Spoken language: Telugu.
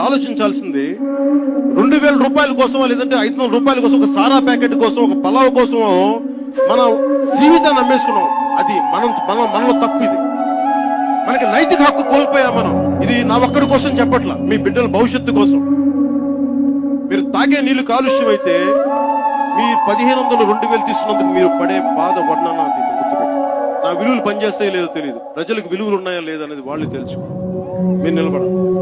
ఆలోచించాల్సింది 2000 రూపాయల కోసమో లేదంటే 500 రూపాయల కోసం ఒక సారా ప్యాకెట్ కోసం ఒక పలావ్ కోసమో మన జీవితాన్ని అమ్మేసుకున్నాం. అది మనలో తప్పిది. మనకి నైతిక హక్కు కోల్పోయాం మనం. ఇది నా ఒక్కడి కోసం చెప్పట్లా, మీ బిడ్డల భవిష్యత్తు కోసం. మీరు తాగే నీళ్లు కాలుష్యం అయితే మీ 1500 2000 తీసుకున్నందుకు మీరు పడే బాధ వర్ణన నా విలువలు పనిచేస్తాయో లేదో తెలియదు. ప్రజలకు విలువలు ఉన్నాయా లేదనేది వాళ్ళు తెలుసుకో. మీరు నిలబడాలి.